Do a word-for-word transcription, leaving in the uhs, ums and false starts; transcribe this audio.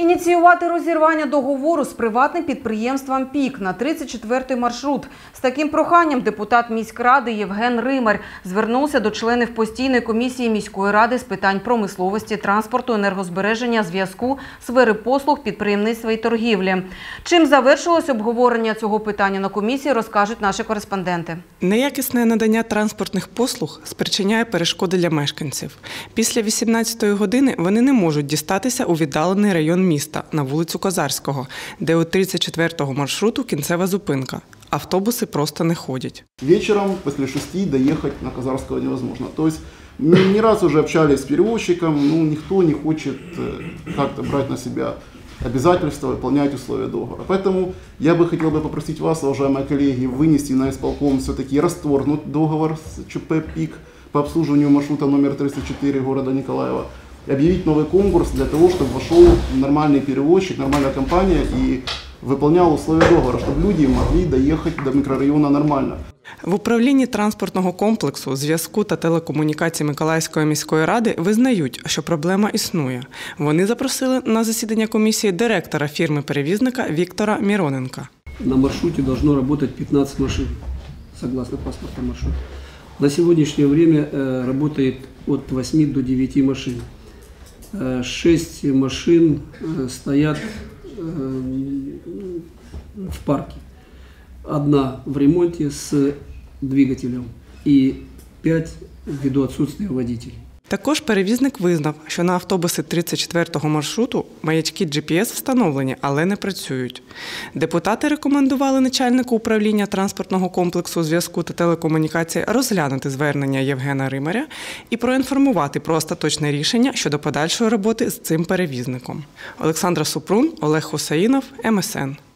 Ініціювати розірвання договору з приватним підприємством «Пік» на тридцять четвертий маршрут. З таким проханням депутат міськради Євген Римар звернувся до членів постійної комісії міської ради з питань промисловості, транспорту, енергозбереження, зв'язку, сфери послуг, підприємництва і торгівлі. Чим завершилось обговорення цього питання на комісії, розкажуть наші кореспонденти. Неякісне надання транспортних послуг спричиняє перешкоди для мешканців. Після вісімнадцятої години вони не можуть дістатися у віддалений район міста на вулицю Козарського, де у тридцять четвертого маршруту кінцева зупинка. Автобуси просто не ходять. Вечером после шести доехать на Козарского невозможно. То есть не раз уже общались с перевозчиком, ну никто не хочет как-то брать на себя обязательства, выполнять условия договора. Поэтому я бы хотел бы попросить вас, уважаемые коллеги, вынести на исполком все-таки расторгнуть договор с ЧП «Пик» по обслуживанию маршрута номер тридцать четыре города Николаева. Объявить новый конкурс для того, чтобы вошел нормальный перевозчик, нормальная компания и выполнял условия договора, чтобы люди могли доехать до микрорайона нормально. В управлінні транспортного комплексу, зв'язку та телекомунікацій Миколаївської міської ради визнають, що проблема існує. Вони запросили на засідання комісії директора фірми-перевізника Віктора Міроненка. На маршруте должно работать пятнадцать машин, согласно паспорту маршрута. На сегодняшнее время работает от восьми до девяти машин. Шесть машин стоят в парке. Одна в ремонте с двигателем и пять ввиду отсутствия водителей. Також перевізник визнав, що на автобуси тридцять четвертого маршруту маячки джі пі ес встановлені, але не працюють. Депутати рекомендували начальнику управління транспортного комплексу, зв'язку та телекомунікацій розглянути звернення Євгена Римаря і проінформувати про остаточне рішення щодо подальшої роботи з цим перевізником. Олександра Супрун, Олег Хусаїнов, ем ес ен.